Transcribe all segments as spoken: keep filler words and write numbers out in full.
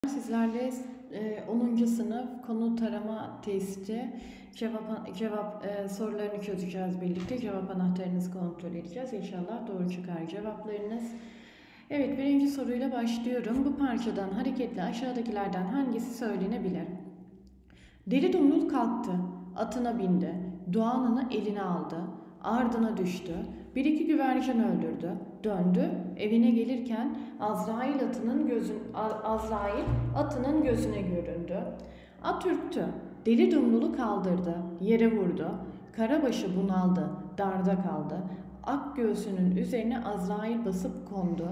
Sizlerle e, onuncu sınıf konu tarama testi cevap cevap e, sorularını çözeceğiz birlikte. Cevap anahtarınızı kontrol edeceğiz. İnşallah doğru çıkar cevaplarınız. Evet, birinci soruyla başlıyorum. Bu parçadan hareketle aşağıdakilerden hangisi söylenebilir? Deli Dumrul kalktı, atına bindi, Doğan'ını eline aldı, ardına düştü, bir iki güvercin öldürdü, döndü, evine gelirken Azrail atının gözün Azrail atının gözüne göründü. At ürktü, Deli Dumrul'u kaldırdı, yere vurdu, Karabaşı bunaldı, darda kaldı, ak göğsünün üzerine Azrail basıp kondu.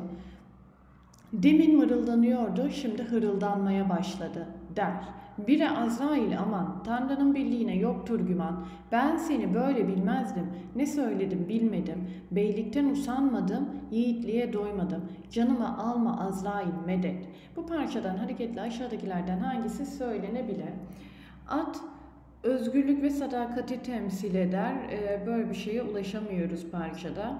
Demin mırıldanıyordu, şimdi hırıldanmaya başladı, der. Bire Azrail aman, Tanrı'nın birliğine yoktur güman. Ben seni böyle bilmezdim, ne söyledim bilmedim. Beylikten usanmadım, yiğitliğe doymadım. Canımı alma Azrail medet. Bu parçadan hareketle aşağıdakilerden hangisi söylenebilir? At, özgürlük ve sadakati temsil eder. Ee, böyle bir şeye ulaşamıyoruz parçada.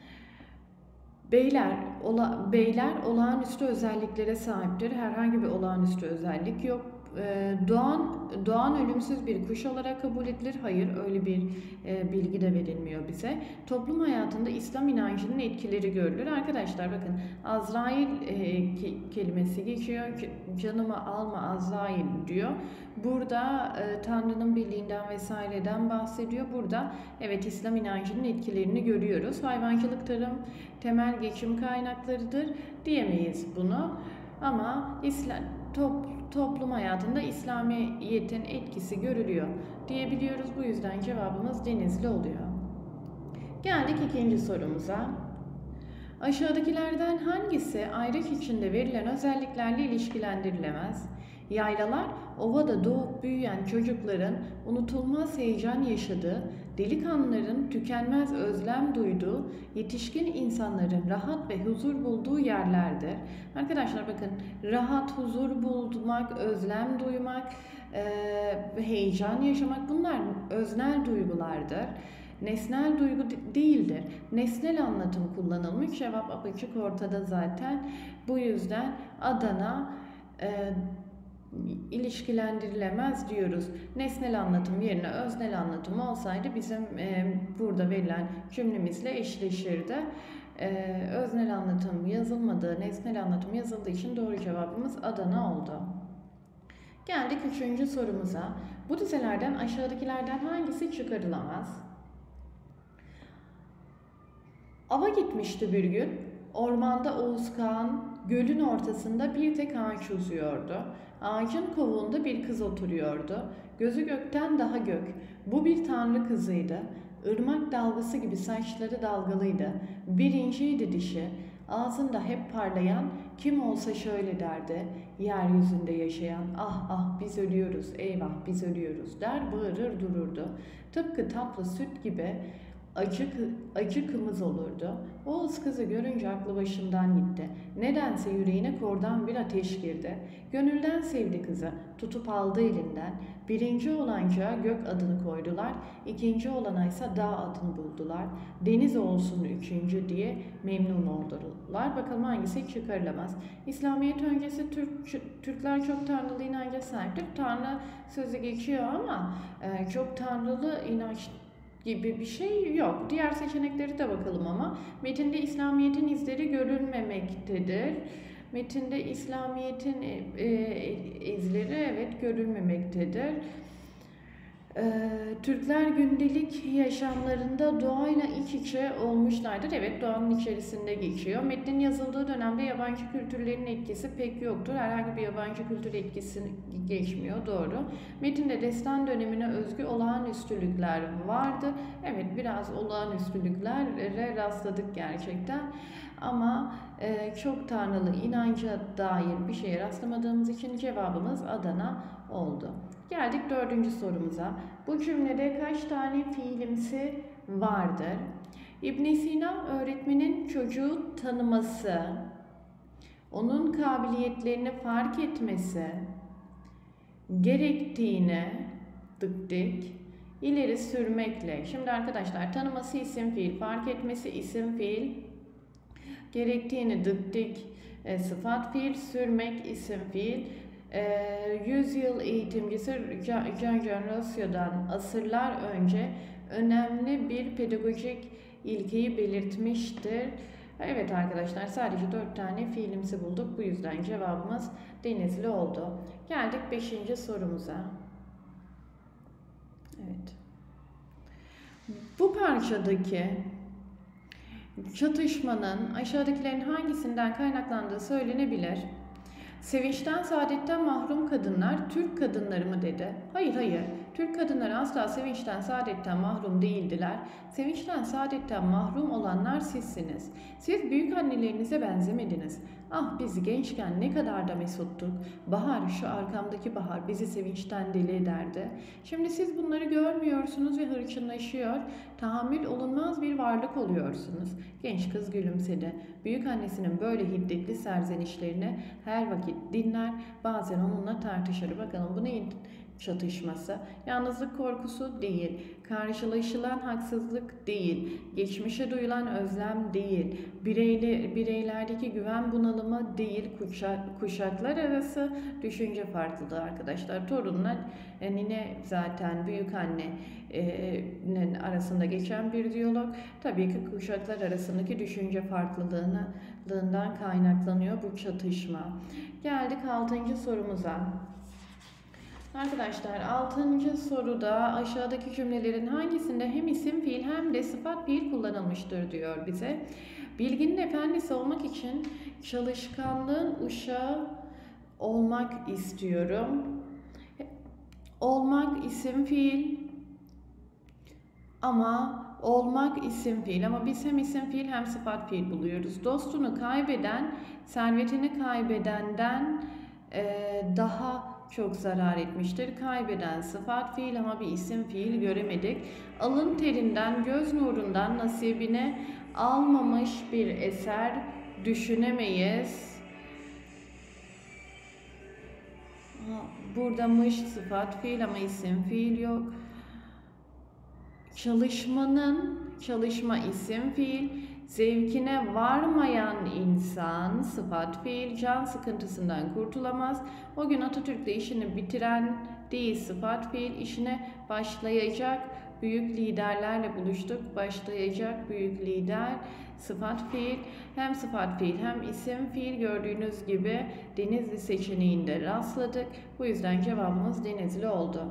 Beyler, ola, beyler olağanüstü özelliklere sahiptir. Herhangi bir olağanüstü özellik yok. Ee, Doğan, Doğan ölümsüz bir kuş olarak kabul edilir. Hayır, öyle bir e, bilgi de verilmiyor bize. Toplum hayatında İslam inancının etkileri görülür. Arkadaşlar bakın, Azrail e, ke, kelimesi geçiyor. Canımı alma Azrail diyor. Burada e, Tanrı'nın birliğinden vesaireden bahsediyor. Burada evet İslam inancının etkilerini görüyoruz. Hayvancılık, tarım temel geçim kaynaklarıdır diyemeyiz bunu. Ama İslam top, toplum hayatında İslamiyet'in etkisi görülüyor diyebiliyoruz. Bu yüzden cevabımız Denizli oluyor. Geldik ikinci sorumuza. Aşağıdakilerden hangisi ayrık içinde verilen özelliklerle ilişkilendirilemez? Yaylalar, ovada doğup büyüyen çocukların unutulmaz heyecan yaşadığı, delikanlıların tükenmez özlem duyduğu, yetişkin insanların rahat ve huzur bulduğu yerlerdir. Arkadaşlar bakın, rahat, huzur bulmak, özlem duymak, e, heyecan yaşamak, bunlar öznel duygulardır. Nesnel duygu değildir. Nesnel anlatım kullanılmış. Cevap apaçık ortada zaten. Bu yüzden Adana e, ilişkilendirilemez diyoruz. Nesnel anlatım yerine öznel anlatım olsaydı bizim e, burada verilen cümlemizle eşleşirdi. E, öznel anlatım yazılmadığı, nesnel anlatım yazıldığı için doğru cevabımız Adana oldu. Geldik üçüncü sorumuza. Bu dizelerden aşağıdakilerden hangisi çıkarılamaz? Ava gitmişti bir gün. Ormanda Oğuz Kağan gölün ortasında bir tek ağaç uzuyordu. Ağacın kovuğunda bir kız oturuyordu. Gözü gökten daha gök. Bu bir tanrı kızıydı. Irmak dalgası gibi saçları dalgalıydı. Bir inciydi dişi. Ağzında hep parlayan, kim olsa şöyle derdi. Yeryüzünde yaşayan, ah ah biz ölüyoruz, eyvah biz ölüyoruz der, bağırır dururdu. Tıpkı tatlı süt gibi Acı, acı kımız olurdu. Oğuz kızı görünce aklı başından gitti. Nedense yüreğine kordan bir ateş girdi. Gönülden sevdi kızı. Tutup aldı elinden. Birinci olanca gök adını koydular. İkinci olana ise dağ adını buldular. Deniz olsun üçüncü diye memnun oldular. Bakalım hangisi çıkarılamaz. İslamiyet öncesi Türk, Türkler çok tanrılı inanca sahiptir. Tanrı sözü geçiyor ama e, çok tanrılı inanç gibi bir şey yok. Diğer seçenekleri de bakalım ama metinde İslamiyet'in izleri görülmemektedir. Metinde İslamiyet'in e, e, izleri evet görülmemektedir. Ee, Türkler gündelik yaşamlarında doğayla iç içe olmuşlardır. Evet, doğanın içerisinde geçiyor. Metnin yazıldığı dönemde yabancı kültürlerin etkisi pek yoktur. Herhangi bir yabancı kültür etkisi geçmiyor. Doğru. Metinde destan dönemine özgü olağanüstülükler vardı. Evet, biraz olağanüstülüklere rastladık gerçekten. Ama e, çok tanrılı inanca dair bir şeye rastlamadığımız için cevabımız Adana oldu. Geldik dördüncü sorumuza. Bu cümlede kaç tane fiilimsi vardır? İbn Sina öğretmenin çocuğu tanıması, onun kabiliyetlerini fark etmesi gerektiğini dık dik ileri sürmekle. Şimdi arkadaşlar, tanıması isim fiil, fark etmesi isim fiil, gerektiğini dık dik e, sıfat fiil, sürmek isim fiil. E, yüzyıl eğitimcisi Jean Jean Rousseau'dan asırlar önce önemli bir pedagojik ilkeyi belirtmiştir. Evet arkadaşlar, sadece dört tane fiilimsi bulduk. Bu yüzden cevabımız Denizli oldu. Geldik beşinci sorumuza. Evet. Bu parçadaki çatışmanın aşağıdakilerin hangisinden kaynaklandığı söylenebilir? Sevinçten, saadetten mahrum kadınlar Türk kadınları mı dedi? Hayır hayır. Türk kadınları asla sevinçten, saadetten mahrum değildiler. Sevinçten, saadetten mahrum olanlar sizsiniz. Siz büyük annelerinize benzemediniz. Ah, biz gençken ne kadar da mesuttuk. Bahar, şu arkamdaki bahar bizi sevinçten deli ederdi. Şimdi siz bunları görmüyorsunuz ve hırçınlaşıyor, tahammül olunmaz bir varlık oluyorsunuz. Genç kız gülümsedi. Büyük annesinin böyle hiddetli serzenişlerini her vakit dinler, bazen onunla tartışır. Bakalım bu neyin çatışması? Yalnızlık korkusu değil, karşılaşılan haksızlık değil, geçmişe duyulan özlem değil, bireyli, bireylerdeki güven bunalımı değil, kuşak, kuşaklar arası düşünce farklılığı arkadaşlar. Torunla e, nine zaten büyük annenin arasında geçen bir diyalog. Tabii ki kuşaklar arasındaki düşünce farklılığından kaynaklanıyor bu çatışma. Geldik altıncı sorumuza. Arkadaşlar, altıncı soruda aşağıdaki cümlelerin hangisinde hem isim fiil hem de sıfat fiil kullanılmıştır diyor bize. Bilginin efendisi olmak için çalışkanlığın uşağı olmak istiyorum. Olmak isim fiil ama olmak isim fiil ama biz hem isim fiil hem sıfat fiil buluyoruz. Dostunu kaybeden servetini kaybedenden e, daha çok zarar etmiştir. Kaybeden sıfat fiil ama bir isim fiil göremedik. Alın terinden, göz nurundan nasibine almamış bir eser düşünemeyiz. Burada mış sıfat fiil ama isim fiil yok. Çalışmanın, çalışma isim fiil, zevkine varmayan insan sıfat fiil, can sıkıntısından kurtulamaz. O gün Atatürk'le işini bitiren değil sıfat fiil, işine başlayacak büyük liderlerle buluştuk. Başlayacak büyük lider sıfat fiil, hem sıfat fiil hem isim fiil gördüğünüz gibi Denizli seçeneğinde rastladık. Bu yüzden cevabımız Denizli oldu.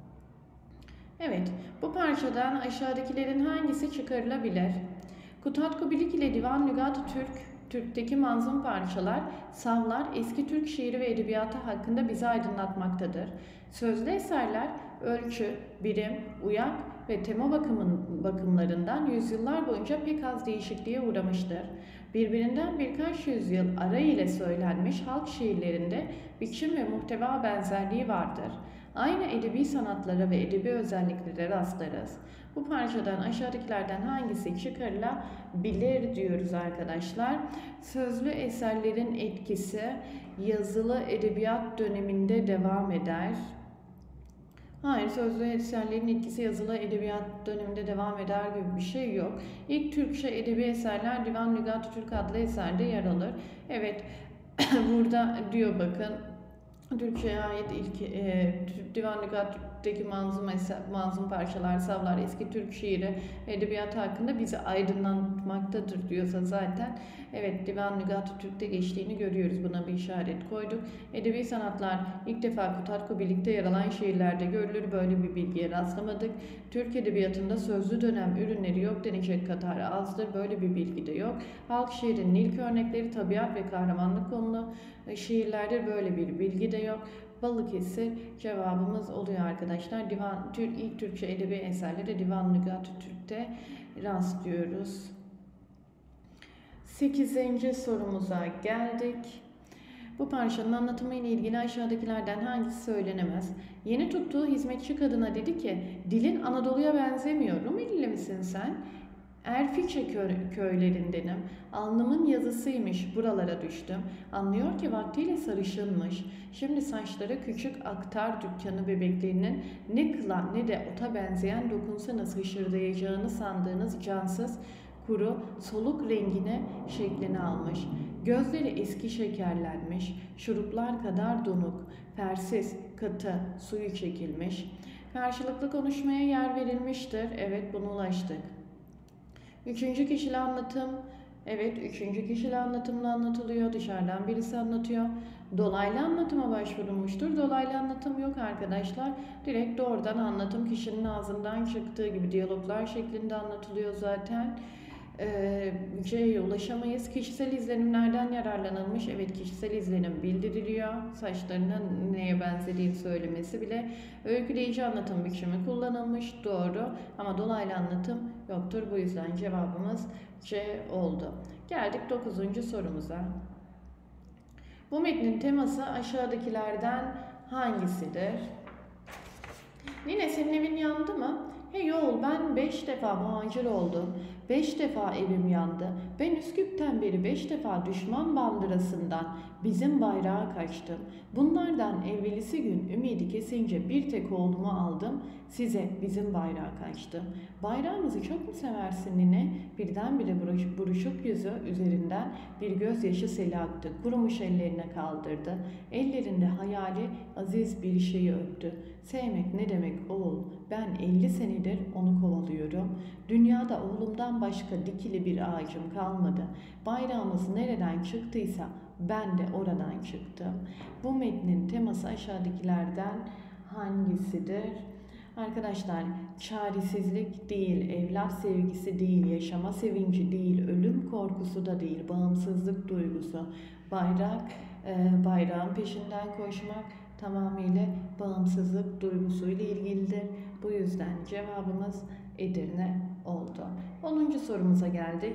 Evet, bu parçadan aşağıdakilerin hangisi çıkarılabilir? Kutatku Bilik ile Divan Lügat-ı Türk, Türk'teki manzum parçalar, savlar eski Türk şiiri ve edebiyatı hakkında bizi aydınlatmaktadır. Sözlü eserler, ölçü, birim, uyak ve tema bakımın, bakımlarından yüzyıllar boyunca pek az değişikliğe uğramıştır. Birbirinden birkaç yüzyıl ara ile söylenmiş halk şiirlerinde biçim ve muhteva benzerliği vardır. Aynı edebi sanatlara ve edebi özelliklere rastlarız. Bu parçadan aşağıdakilerden hangisi çıkarılabilir diyoruz arkadaşlar. Sözlü eserlerin etkisi yazılı edebiyat döneminde devam eder. Hayır, sözlü eserlerin etkisi yazılı edebiyat döneminde devam eder gibi bir şey yok. İlk Türkçe edebi eserler Divan Lügat-ı Türk adlı eserde yer alır. Evet, burada diyor bakın. Türkçe'ye ait ilk e, Divan Lügat'taki manzum, eser, manzum parçalar, savlar, eski Türk şiiri, edebiyatı hakkında bizi aydınlatmaktadır diyorsa zaten evet Divan Lügat-ı Türk'te geçtiğini görüyoruz. Buna bir işaret koyduk. Edebi sanatlar ilk defa Kutatku birlikte yer alan şiirlerde görülür. Böyle bir bilgiye rastlamadık. Türk edebiyatında sözlü dönem ürünleri yok denecek kadar azdır. Böyle bir bilgi de yok. Halk şiirinin ilk örnekleri tabiat ve kahramanlık konulu şiirlerde böyle bir bilgi de yok. Balıkesir cevabımız oluyor arkadaşlar. Divan, Türk, ilk Türkçe edebi eserleri Divan Lügat-ı Türk'te rastlıyoruz. sekizinci sorumuza geldik. Bu parçanın anlatımı ile ilgili aşağıdakilerden hangisi söylenemez? Yeni tuttuğu hizmetçi kadına dedi ki, dilin Anadolu'ya benzemiyor. Rumeli misin sen? Erfiçe köylerindenim. Alnımın yazısıymış, buralara düştüm. Anlıyor ki vaktiyle sarışınmış. Şimdi saçları küçük aktar dükkanı bebeklerinin ne kılan ne de ota benzeyen dokunsa nasıl hışırdayacağını sandığınız cansız, kuru, soluk rengine şeklini almış. Gözleri eski şekerlenmiş, şuruplar kadar donuk, fersiz, katı, suyu çekilmiş. Karşılıklı konuşmaya yer verilmiştir. Evet, buna ulaştık. Üçüncü kişili anlatım. Evet, üçüncü kişili anlatımla anlatılıyor. Dışarıdan birisi anlatıyor. Dolaylı anlatıma başvurulmuştur. Dolaylı anlatım yok arkadaşlar. Direkt doğrudan anlatım kişinin ağzından çıktığı gibi diyaloglar şeklinde anlatılıyor zaten. Ee, C'ye ulaşamayız. Kişisel izlenimlerden yararlanılmış. Evet, kişisel izlenim bildiriliyor. Saçlarının neye benzediğini söylemesi bile. Öyküleyici anlatım biçimi kullanılmış. Doğru. Ama dolaylı anlatım yoktur. Bu yüzden cevabımız C oldu. Geldik dokuzuncu sorumuza. Bu metnin teması aşağıdakilerden hangisidir? Nine, senin evin yandı mı? Hey oğul, ben beş defa muhacir oldum. Beş defa evim yandı. Ben Üsküp'ten beri beş defa düşman bandırasından bizim bayrağa kaçtım. Bunlardan evvelisi gün ümidi kesince bir tek oğlumu aldım. Size bizim bayrağa kaçtım. Bayrağımızı çok mu seversin nine? Birdenbire buruşuk yüzü üzerinden bir gözyaşı seli aktı. Kurumuş ellerine kaldırdı. Ellerinde hayali aziz bir şeyi öptü. Sevmek ne demek oğul? Ben elli senedir onu kovalıyorum. Dünyada oğlumdan başka dikili bir ağacım kalmadı. Bayrağımız nereden çıktıysa ben de oradan çıktım. Bu metnin teması aşağıdakilerden hangisidir? Arkadaşlar, çaresizlik değil, evlat sevgisi değil, yaşama sevinci değil, ölüm korkusu da değil, bağımsızlık duygusu. Bayrak, e, bayrağın peşinden koşmak tamamıyla bağımsızlık duygusuyla ilgilidir. Bu yüzden cevabımız Edirne oldu. onuncu sorumuza geldik.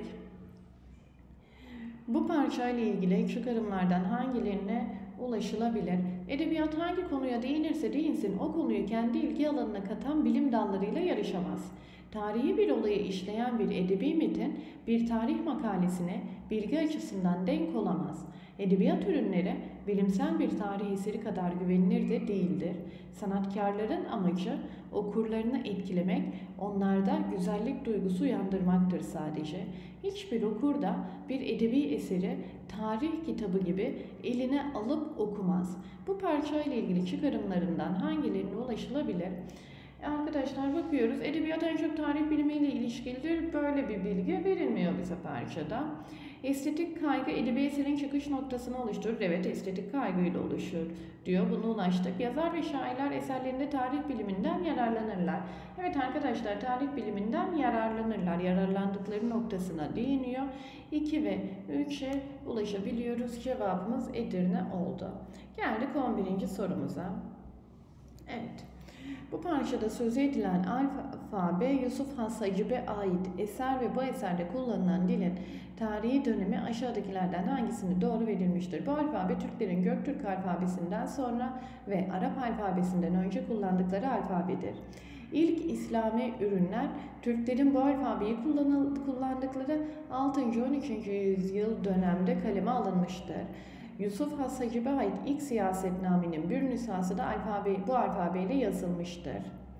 Bu parçayla ilgili çıkarımlardan hangilerine ulaşılabilir? Edebiyat hangi konuya değinirse değinsin o konuyu kendi ilgi alanına katan bilim dallarıyla yarışamaz. Tarihi bir olayı işleyen bir edebi metin bir tarih makalesine bilgi açısından denk olamaz. Edebiyat ürünleri bilimsel bir tarih eseri kadar güvenilir de değildir. Sanatkarların amacı okurlarını etkilemek, onlarda güzellik duygusu uyandırmaktır sadece. Hiçbir okur da bir edebi eseri tarih kitabı gibi eline alıp okumaz. Bu parçayla ilgili çıkarımlarından hangilerine ulaşılabilir? Arkadaşlar bakıyoruz. Edebiyat en çok tarih bilimiyle ilişkilidir. Böyle bir bilgi verilmiyor bize parçada. Estetik kaygı edebi eserin çıkış noktasını oluşturur. Evet, estetik kaygıyla oluşur diyor. Buna ulaştık. Yazar ve şairler eserlerinde tarih biliminden yararlanırlar. Evet arkadaşlar, tarih biliminden yararlanırlar. Yararlandıkları noktasına değiniyor. iki ve üçe ulaşabiliyoruz. Cevabımız Edirne oldu. Geldik on birinci sorumuza. Evet. Bu parçada söz edilen alfabe Yusuf Has Hacib'e ait eser ve bu eserde kullanılan dilin tarihi dönemi aşağıdakilerden hangisini doğru verilmiştir? Bu alfabe Türklerin Göktürk alfabesinden sonra ve Arap alfabesinden önce kullandıkları alfabedir. İlk İslami ürünler Türklerin bu alfabeyi kullandıkları altıncı on üçüncü yüzyıl dönemde kaleme alınmıştır. Yusuf Has Hacib'e ait ilk siyasetnamenin bir nüshası da alfabe, bu alfabeyle yazılmıştır.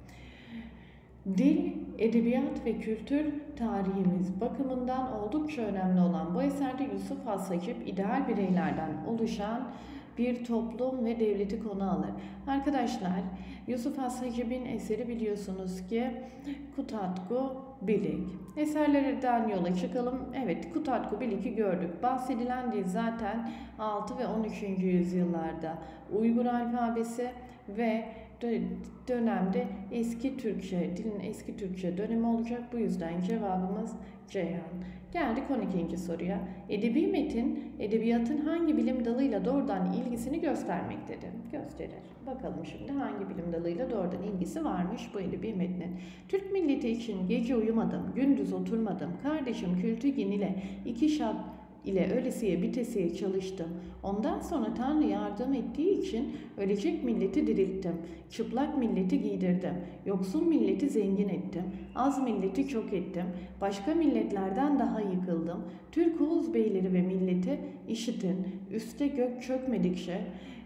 Dil, edebiyat ve kültür tarihimiz bakımından oldukça önemli olan bu eserde Yusuf Has Hacib ideal bireylerden oluşan bir toplum ve devleti konu alır. Arkadaşlar, Yusuf Has Hacib'in eseri biliyorsunuz ki Kutatku Bilik. Eserlerden yola çıkalım. Evet, Kutatku Bilik'i gördük. Bahsedilen dil zaten altı ve on üçüncü yüzyıllarda Uygur alfabesi ve dönemde eski Türkçe, dilin eski Türkçe dönemi olacak. Bu yüzden cevabımız Ceyhan. Geldik on ikinci soruya. Edebi metin, edebiyatın hangi bilim dalıyla doğrudan ilgisini göstermektedir? Gösterir. Bakalım şimdi hangi bilim dalıyla doğrudan ilgisi varmış bu edebi metnin. Türk milleti için gece uyumadım, gündüz oturmadım, kardeşim Kültügin ile iki şat ile ölesiye bitesiye çalıştım. Ondan sonra Tanrı yardım ettiği için ölecek milleti dirilttim. Çıplak milleti giydirdim. Yoksul milleti zengin ettim. Az milleti çok ettim. Başka milletlerden daha yıkıldım. Türk Oğuz beyleri ve milleti işitin. Üste gök çökmedikçe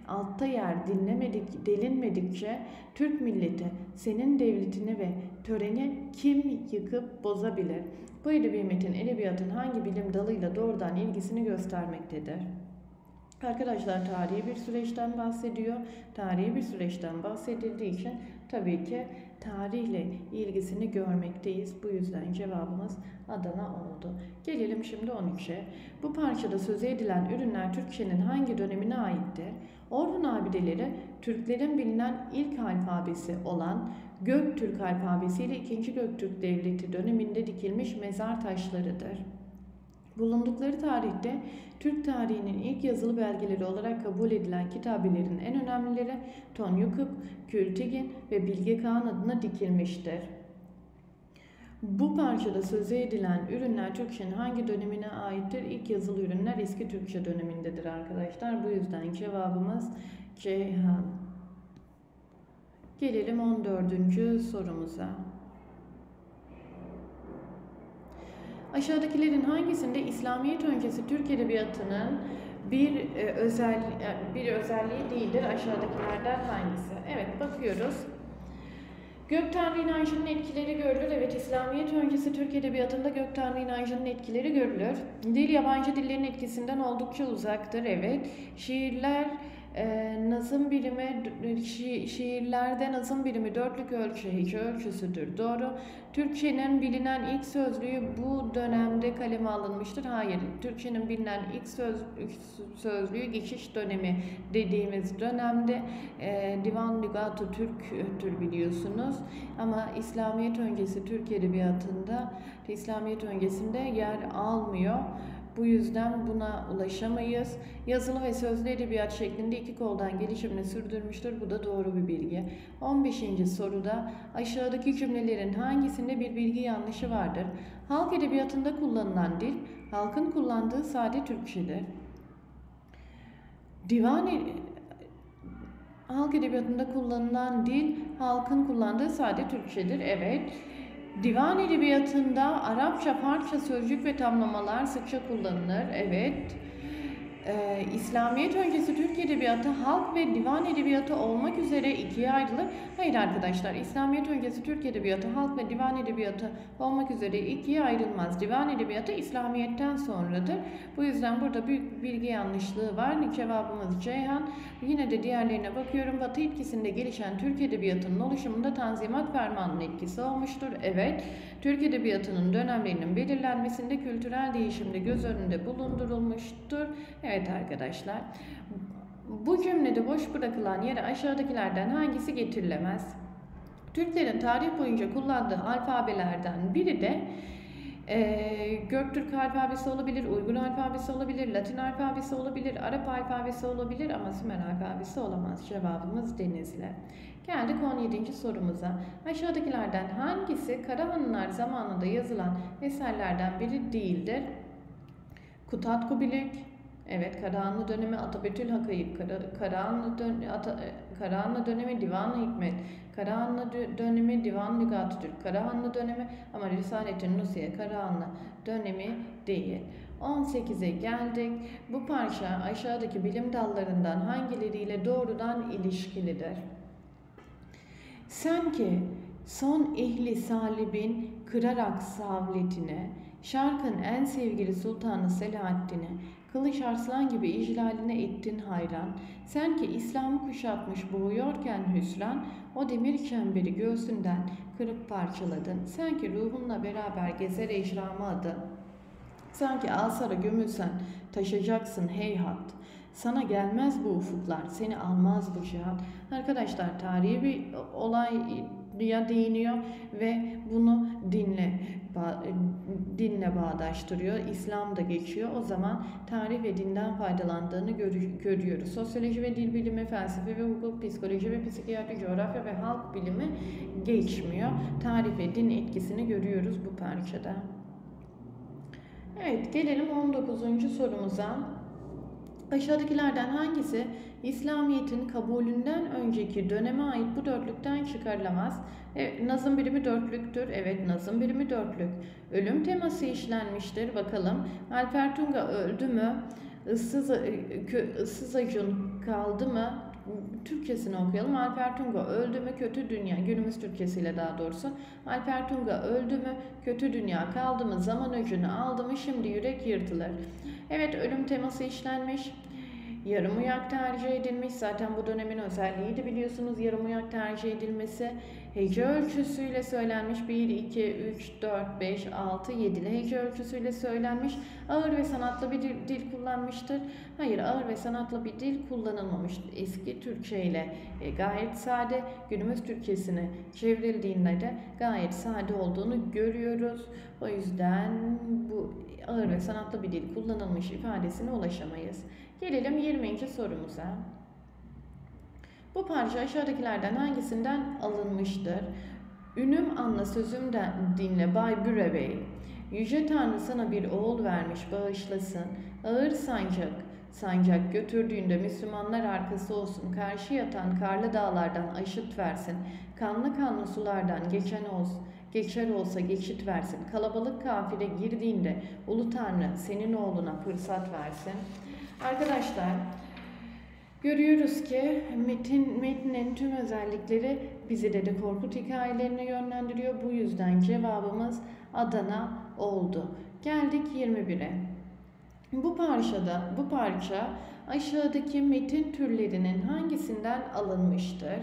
altta yer dinlemedik, delinmedikçe Türk milleti senin devletini ve töreni kim yıkıp bozabilir? Bu edebi metin edebiyatın hangi bilim dalıyla doğrudan ilgisini göstermektedir? Arkadaşlar tarihi bir süreçten bahsediyor. Tarihi bir süreçten bahsedildiği için tabii ki tarihle ilgisini görmekteyiz. Bu yüzden cevabımız Adana oldu. Gelelim şimdi on üçe. Bu parçada söz edilen ürünler Türkçenin hangi dönemine aittir? Orhun abideleri Türklerin bilinen ilk alfabesi olan Göktürk alfabesi ile ikinci. Göktürk Devleti döneminde dikilmiş mezar taşlarıdır. Bulundukları tarihte Türk tarihinin ilk yazılı belgeleri olarak kabul edilen kitabelerin en önemlileri Tonyukuk, Kültigin ve Bilge Kağan adına dikilmiştir. Bu parçada söz edilen ürünler Türkçenin hangi dönemine aittir? İlk yazılı ürünler eski Türkçe dönemindedir arkadaşlar. Bu yüzden cevabımız Ceyhan. Gelelim on dördüncü sorumuza. Aşağıdakilerin hangisinde İslamiyet öncesi Türk edebiyatının bir e, özel bir özelliği değildir? Aşağıdakilerden hangisi? Evet, bakıyoruz. Gök Tanrı inancının etkileri görülür. Evet, İslamiyet öncesi Türk edebiyatında Gök Tanrı inancının etkileri görülür. Dil yabancı dillerin etkisinden oldukça uzaktır. Evet. Şiirler e, nazım birimi şi, şiirlerde nazım birimi dörtlük ölçü, hece ölçüsüdür. Doğru. Türkçenin bilinen ilk sözlüğü bu dönemde kaleme alınmıştır. Hayır. Türkçenin bilinen ilk söz, sözlüğü geçiş dönemi dediğimiz dönemde e, Divan Lügat-ı Türk'tür biliyorsunuz. Ama İslamiyet öncesi Türk edebiyatında, İslamiyet öncesinde yer almıyor. Bu yüzden buna ulaşamayız. Yazılı ve sözlü edebiyat şeklinde iki koldan gelişimini sürdürmüştür. Bu da doğru bir bilgi. on beşinci soruda aşağıdaki cümlelerin hangisinde bir bilgi yanlışı vardır? Halk edebiyatında kullanılan dil, halkın kullandığı sade Türkçedir. Divan e Halk edebiyatında kullanılan dil, halkın kullandığı sade Türkçedir. Evet. Divan edebiyatında Arapça, Farsça sözcük ve tamlamalar sıkça kullanılır. Evet. Ee, İslamiyet öncesi Türk edebiyatı halk ve divan edebiyatı olmak üzere ikiye ayrılır. Hayır arkadaşlar, İslamiyet öncesi Türk edebiyatı halk ve divan edebiyatı olmak üzere ikiye ayrılmaz. Divan edebiyatı İslamiyet'ten sonradır. Bu yüzden burada büyük bilgi yanlışlığı var. Cevabımız Ceyhan. Yine de diğerlerine bakıyorum. Batı etkisinde gelişen Türk edebiyatının oluşumunda Tanzimat Fermanı'nın etkisi olmuştur. Evet. Türk edebiyatının dönemlerinin belirlenmesinde kültürel değişimde göz önünde bulundurulmuştur. Evet arkadaşlar, bu cümlede boş bırakılan yere aşağıdakilerden hangisi getirilemez? Türklerin tarih boyunca kullandığı alfabelerden biri de e, Göktürk alfabesi olabilir, Uygur alfabesi olabilir, Latin alfabesi olabilir, Arap alfabesi olabilir ama Sümer alfabesi olamaz. Cevabımız Denizli. Geldik on yedinci sorumuza. Aşağıdakilerden hangisi Karahanlılar zamanında yazılan eserlerden biri değildir? Kutat Kubilik, evet, Karahanlı dönemi Atabetül Hakayık, Kara, Karahanlı, dön, Ata, Karahanlı dönemi Divan-ı Hikmet, Karahanlı dönemi Divan Lügat-ı Türk, Karahanlı dönemi ama Risalet-i Nusiye Karahanlı dönemi değil. on sekize geldik. Bu parça aşağıdaki bilim dallarından hangileriyle doğrudan ilişkilidir? Sen ki son ehli salibin kırarak savletine, şarkın en sevgili sultanı Selahaddin'e, Kılıç Arslan gibi iclaline ettin hayran. Sen ki İslam'ı kuşatmış boğuyorken hüsran, o demir çemberi göğsünden kırıp parçaladın. Sen ki ruhunla beraber gezer ecramı adı. Sanki asara gömülsen taşacaksın heyhat. Sana gelmez bu ufuklar, seni almaz bu cihat. Arkadaşlar tarihi bir olaya değiniyor ve bunu dinle dinle bağdaştırıyor. İslam'da geçiyor. O zaman tarih ve dinden faydalandığını görüyoruz. Sosyoloji ve dil bilimi, felsefe ve hukuk, psikoloji ve psikiyatri, coğrafya ve halk bilimi geçmiyor. Tarih ve din etkisini görüyoruz bu parçada. Evet, gelelim on dokuzuncu sorumuza. Aşağıdakilerden hangisi İslamiyet'in kabulünden önceki döneme ait bu dörtlükten çıkarılamaz? Evet, nazım birimi dörtlüktür. Evet, nazım birimi dörtlük. Ölüm teması işlenmiştir. Bakalım. Alper Tunga öldü mü? Issız, ıssız Acun kaldı mı? Türkçesini okuyalım. Alper Tunga öldü mü? Kötü Dünya. Günümüz Türkçesiyle daha doğrusu. Alper Tunga öldü mü? Kötü Dünya kaldı mı? Zaman öcünü aldı mı? Şimdi yürek yırtılır. Evet, ölüm teması işlenmiş. Yarım uyak tercih edilmiş. Zaten bu dönemin özelliğiydi biliyorsunuz yarım uyak tercih edilmesi. Hece ölçüsüyle söylenmiş. bir, iki, üç, dört, beş, altı, yedili hece ölçüsüyle söylenmiş. Ağır ve sanatlı bir dil, dil kullanmıştır. Hayır, ağır ve sanatlı bir dil kullanılmamış. Eski Türkçe ile e, gayet sade, günümüz Türkçesine çevrildiğinde de gayet sade olduğunu görüyoruz. O yüzden bu ağır ve sanatlı bir dil kullanılmış ifadesine ulaşamayız. Gelelim yirminci sorumuza. Bu parça aşağıdakilerden hangisinden alınmıştır? Ünüm anla sözümden dinle Bay Büre Bey. Yüce Tanrı sana bir oğul vermiş bağışlasın. Ağır sancak, sancak götürdüğünde Müslümanlar arkası olsun. Karşı yatan karlı dağlardan aşıt versin. Kanlı kanlı sulardan geçen olsun. Geçer olsa geçit versin. Kalabalık kafile girdiğinde Ulu Tanrı senin oğluna fırsat versin. Arkadaşlar, görüyoruz ki metin, metnin tüm özellikleri bizi Dede Korkut hikayelerine yönlendiriyor. Bu yüzden cevabımız Adana oldu. Geldik yirmi bire. Bu parçada, bu parça aşağıdaki metin türlerinin hangisinden alınmıştır?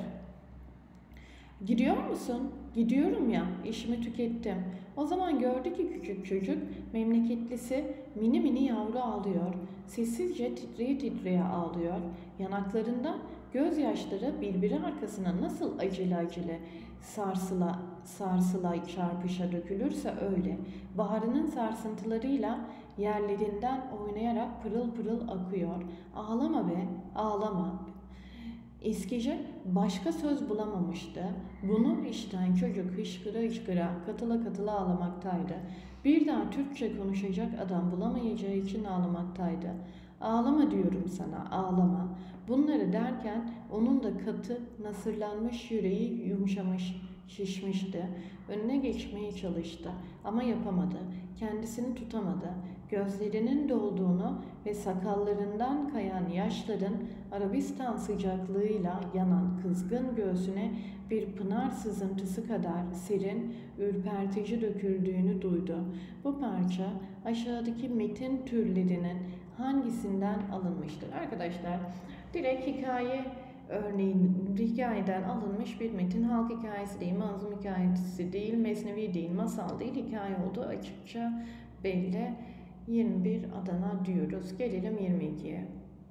Gidiyor musun? Gidiyorum ya, işimi tükettim. O zaman gördü ki küçük çocuk, memleketlisi mini mini yavru ağlıyor. Sessizce titreye titreye ağlıyor. Yanaklarında gözyaşları birbiri arkasına nasıl acele acele sarsıla sarsıla çarpışa dökülürse öyle. Baharının sarsıntılarıyla yerlerinden oynayarak pırıl pırıl akıyor. Ağlama be, ağlama. Eskice başka söz bulamamıştı. Bunu işten çocuk hışkıra hışkıra katıla katıla ağlamaktaydı. Bir daha Türkçe konuşacak adam bulamayacağı için ağlamaktaydı. Ağlama diyorum sana, ağlama. Bunları derken onun da katı, nasırlanmış yüreği yumuşamış, şişmişti. Önüne geçmeye çalıştı ama yapamadı. Kendisini tutamadı. Gözlerinin dolduğunu ve sakallarından kayan yaşların Arabistan sıcaklığıyla yanan kızgın göğsüne bir pınar sızıntısı kadar serin, ürpertici döküldüğünü duydu. Bu parça aşağıdaki metin türlerinin hangisinden alınmıştır? Arkadaşlar, direkt hikaye örneğin hikayeden alınmış bir metin, halk hikayesi değil, manzum hikayesi değil, mesnevi değil, masal değil, hikaye olduğu açıkça belli. yirmi bir Adana diyoruz. Gelelim yirmi ikiye.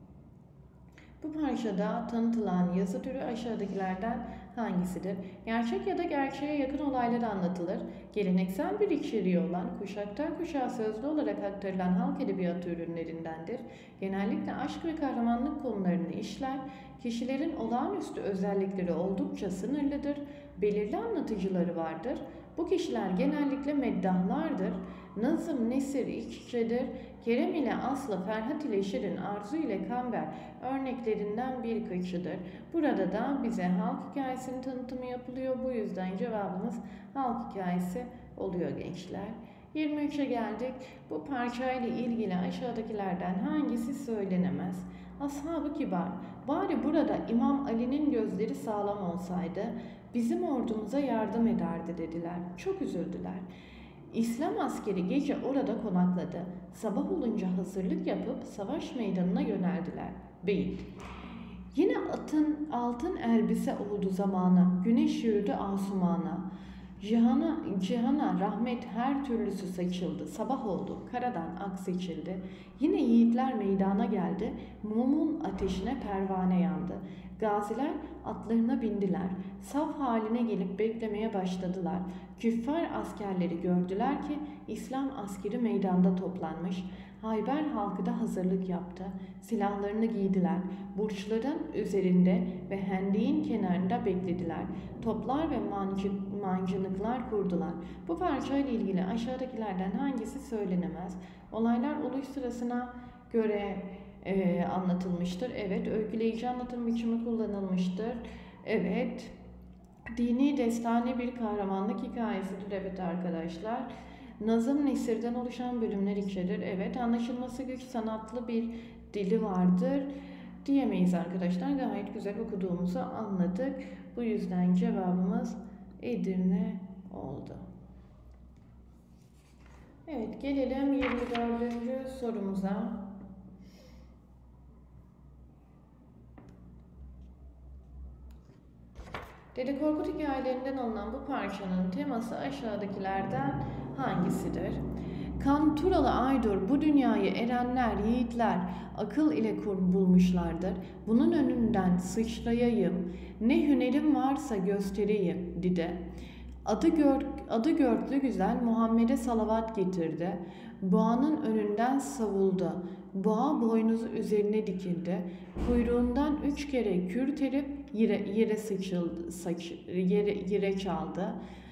Bu parçada tanıtılan yazı türü aşağıdakilerden hangisidir? Gerçek ya da gerçeğe yakın olaylar anlatılır. Geleneksel bir içeriği olan, kuşaktan kuşağa sözlü olarak aktarılan halk edebiyatı ürünlerindendir. Genellikle aşk ve kahramanlık konularını işler. Kişilerin olağanüstü özellikleri oldukça sınırlıdır. Belirli anlatıcıları vardır. Bu kişiler genellikle meddahlardır. Nazım, Nesir, İççedir. Kerem ile Aslı, Ferhat ile Şirin, Arzu ile Kamber örneklerinden birkaçıdır. Burada da bize halk hikayesinin tanıtımı yapılıyor. Bu yüzden cevabımız halk hikayesi oluyor gençler. yirmi üçe geldik. Bu parçayla ilgili aşağıdakilerden hangisi söylenemez? Ashab-ı kibar, bari burada İmam Ali'nin gözleri sağlam olsaydı bizim ordumuza yardım ederdi dediler. Çok üzüldüler. İslam askeri gece orada konakladı. Sabah olunca hazırlık yapıp savaş meydanına yöneldiler. Beyit. Yine atın altın elbise oldu zamana, güneş yürüdü asumana. Cihana, cihana rahmet her türlüsü saçıldı. Sabah oldu, karadan ak seçildi. Yine yiğitler meydana geldi, mumun ateşine pervane yandı. Gaziler atlarına bindiler, saf haline gelip beklemeye başladılar. Küffar askerleri gördüler ki İslam askeri meydanda toplanmış. Hayber halkı da hazırlık yaptı. Silahlarını giydiler. Burçların üzerinde ve hendeğin kenarında beklediler. Toplar ve mancı, mancınıklar kurdular. Bu parçayla ilgili aşağıdakilerden hangisi söylenemez? Olaylar oluş sırasına göre e, anlatılmıştır. Evet. Öyküleyici anlatım biçimi kullanılmıştır. Evet. Dini destani bir kahramanlık hikayesidir. Evet arkadaşlar. Nazım nesirden oluşan bölümler içerir. Evet. Anlaşılması güç sanatlı bir dili vardır. diyemeyiz arkadaşlar. Gayet güzel okuduğumuzu anladık. Bu yüzden cevabımız Edirne oldu. Evet, gelelim yirmi dördüncü sorumuza. Dede Korkut hikayelerinden alınan bu parçanın teması aşağıdakilerden hangisidir? Kanturalı Aydur, bu dünyayı erenler, yiğitler akıl ile kur bulmuşlardır. Bunun önünden sıçrayayım, ne hünerim varsa göstereyim, dide. Adı, gör, adı görklü güzel Muhammed'e salavat getirdi. Boğanın önünden savuldu. Boğa boynuzu üzerine dikildi. Kuyruğundan üç kere kürterip yere, yere sıçıldı, saç, yere, yere çaldı.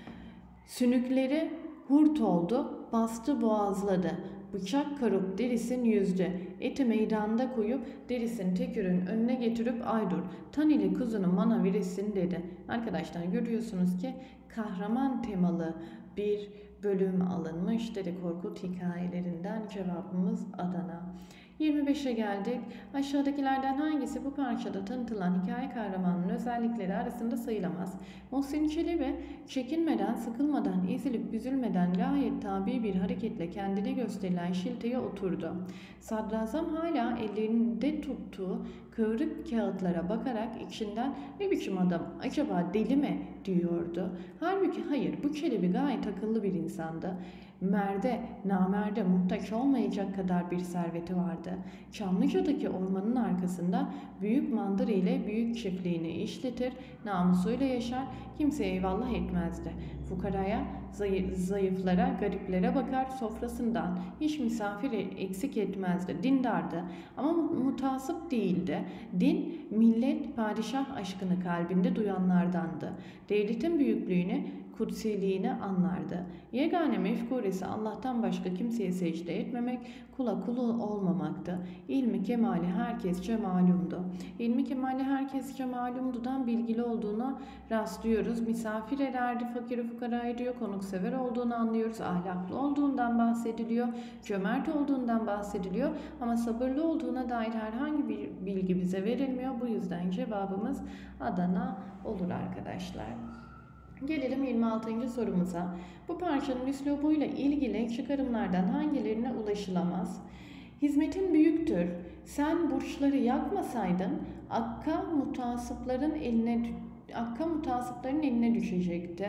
Sünükleri hurt oldu, bastı boğazladı. Bıçak karıp derisin yüzdü. Eti meydanda koyup derisin tekürün önüne getirip Aydur, tan ile kuzunu bana veresin dedi. Arkadaşlar görüyorsunuz ki kahraman temalı bir bölüm alınmış Dede Korkut hikayelerinden. Cevabımız Adana. yirmi beşe geldik. Aşağıdakilerden hangisi bu parçada tanıtılan hikaye kahramanının özellikleri arasında sayılamaz? Muhsin Çelebi çekinmeden, sıkılmadan, ezilip büzülmeden gayet tabi bir hareketle kendine gösterilen şilteye oturdu. Sadrazam hala ellerinde tuttuğu kıvrık kağıtlara bakarak içinden ne biçim adam, acaba deli mi diyordu. Halbuki hayır, bu Çelebi gayet akıllı bir insandı. Merde, namerde muhtaç olmayacak kadar bir serveti vardı. Çamlıca'daki ormanın arkasında büyük mandır ile büyük çiftliğini işletir, namusuyla yaşar, kimseye eyvallah etmezdi. Fukaraya, zayıflara, gariplere bakar, sofrasından hiç misafir eksik etmezdi. Dindardı ama mutasip değildi. Din, millet, padişah aşkını kalbinde duyanlardandı. Devletin büyüklüğünü, kutsiliğini anlardı. Yegane mefkuresi Allah'tan başka kimseye secde etmemek, kula kulu olmamaktı. İlmi kemali herkesçe malumdu. İlmi kemali herkesçe malumdudan bilgili olduğuna rastlıyoruz. Misafir ederdi, fakiri fukarayı diyor, konuksever olduğunu anlıyoruz. Ahlaklı olduğundan bahsediliyor, cömert olduğundan bahsediliyor ama sabırlı olduğuna dair herhangi bir bilgi bize verilmiyor. Bu yüzden cevabımız Adana olur arkadaşlar. Gelelim yirmi altıncı sorumuza. Bu parçanın üslubuyla ilgili çıkarımlardan hangilerine ulaşılamaz? Hizmetin büyüktür. Sen burçları yakmasaydın Akka mutasıpların eline Akka mutasıpların eline düşecekti.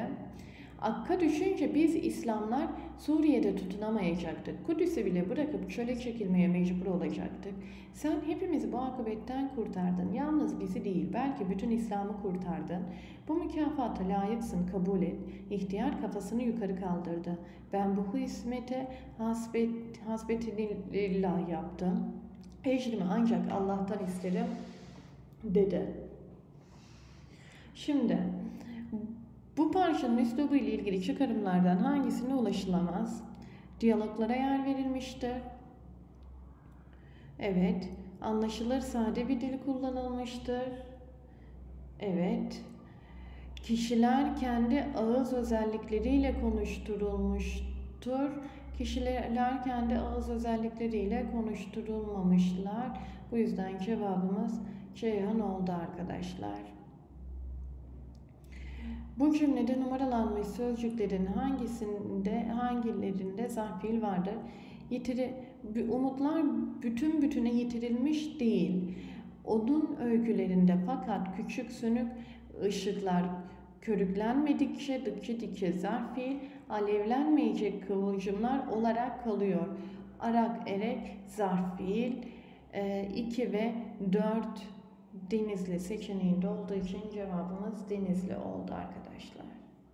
Akka düşünce biz İslamlar Suriye'de tutunamayacaktık. Kudüs'ü bile bırakıp çöle çekilmeye mecbur olacaktık. Sen hepimizi bu akıbetten kurtardın. Yalnız bizi değil, belki bütün İslam'ı kurtardın. Bu mükafata layıksın, kabul et. İhtiyar kafasını yukarı kaldırdı. Ben bu hizmete hasbet, hasbetinillah yaptım. Ecrimi ancak Allah'tan isterim, dedi. Şimdi bu parçanın üslubu ile ilgili çıkarımlardan hangisine ulaşılamaz? Diyaloglara yer verilmiştir. Evet. Anlaşılır sade bir dil kullanılmıştır. Evet. Kişiler kendi ağız özellikleriyle konuşturulmuştur. Kişiler kendi ağız özellikleriyle konuşturulmamışlar. Bu yüzden cevabımız Ceyhan oldu arkadaşlar. Bu cümlede numaralanmış sözcüklerin hangisinde, hangilerinde zarf fiil vardır? Yitiri, umutlar bütün bütüne yitirilmiş değil. Onun öykülerinde fakat küçük sönük ışıklar körüklenmedikçe dıkçı dikçe zarf fiil, alevlenmeyecek kıvılcımlar olarak kalıyor. Arak erek zarf fiil, iki ve dört Denizli seçeneğinde olduğu için cevabımız Denizli oldu arkadaşlar.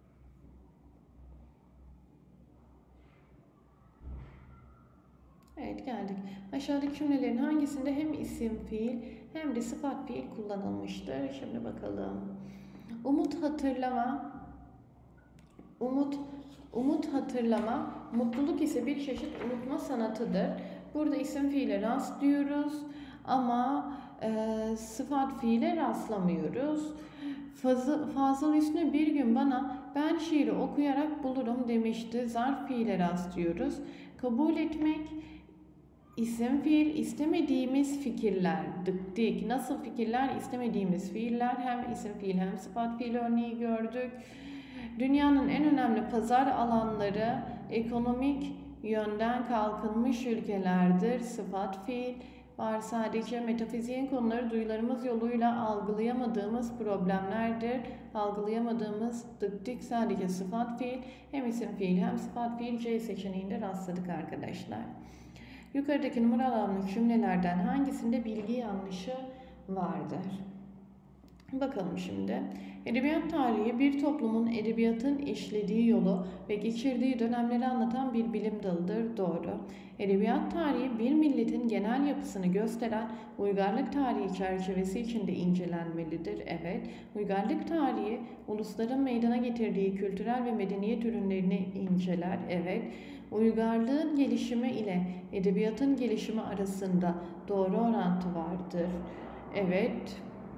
Evet, geldik. Aşağıdaki cümlelerin hangisinde hem isim fiil hem de sıfat fiil kullanılmıştır? Şimdi bakalım. Umut hatırlama. Umut umut hatırlama. Mutluluk ise bir çeşit unutma sanatıdır. Burada isim fiile rastlıyoruz ama e, sıfat fiile rastlamıyoruz. Fazıl, Fazıl Hüsnü bir gün bana ben şiiri okuyarak bulurum demişti. Zarf fiile rastlıyoruz. Kabul etmek İsim fiil istemediğimiz fikirler. Dık dik. Nasıl fikirler? İstemediğimiz fiiller. Hem isim fiil hem sıfat fiil örneği gördük. Dünyanın en önemli pazar alanları ekonomik yönden kalkınmış ülkelerdir. Sıfat fiil var sadece. Metafiziğin konuları duyularımız yoluyla algılayamadığımız problemlerdir. Algılayamadığımız dık dik sadece sıfat fiil. Hem isim fiil hem sıfat fiil C seçeneğinde rastladık arkadaşlar. Yukarıdaki numaralanmış cümlelerden hangisinde bilgi yanlışı vardır? Bakalım şimdi. Edebiyat tarihi bir toplumun edebiyatın işlediği yolu ve geçirdiği dönemleri anlatan bir bilim dalıdır. Doğru. Edebiyat tarihi bir milletin genel yapısını gösteren uygarlık tarihi çerçevesi içinde incelenmelidir. Evet. Uygarlık tarihi ulusların meydana getirdiği kültürel ve medeniyet ürünlerini inceler. Evet. Uygarlığın gelişimi ile edebiyatın gelişimi arasında doğru orantı vardır. Evet.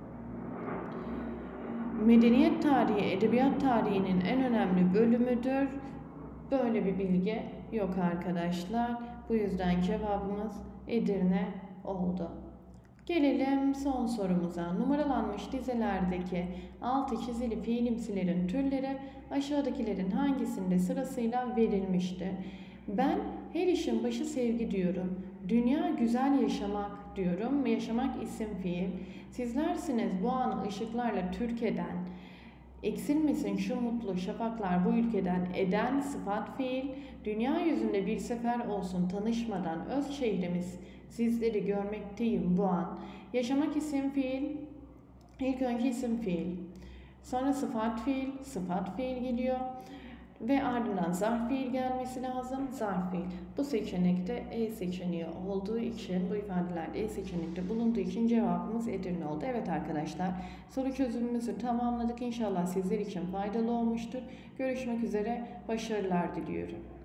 Medeniyet tarihi, edebiyat tarihinin en önemli bölümüdür. Böyle bir bilgi yok arkadaşlar. Bu yüzden cevabımız Edirne oldu. Gelelim son sorumuza. Numaralanmış dizelerdeki altı çizili fiilimsilerin türleri aşağıdakilerin hangisinde sırasıyla verilmiştir? Ben her işin başı sevgi diyorum. Dünya güzel yaşamak diyorum. Yaşamak isim fiil. Sizlersiniz bu anı ışıklarla Türkiye'den. Eksilmesin şu mutlu şafaklar bu ülkeden eden sıfat fiil. Dünya yüzünde bir sefer olsun tanışmadan öz şehrimiz sizleri görmekteyim bu an. Yaşamak isim fiil. İlk önce isim fiil. Sonra sıfat fiil. Sıfat fiil geliyor. Ve ardından zarf fiil gelmesi lazım. Zarf fiil. Bu seçenekte E seçeneği olduğu için, bu ifadelerde E seçenekte bulunduğu için cevabımız Edirne oldu. Evet arkadaşlar, soru çözümümüzü tamamladık. İnşallah sizler için faydalı olmuştur. Görüşmek üzere, başarılar diliyorum.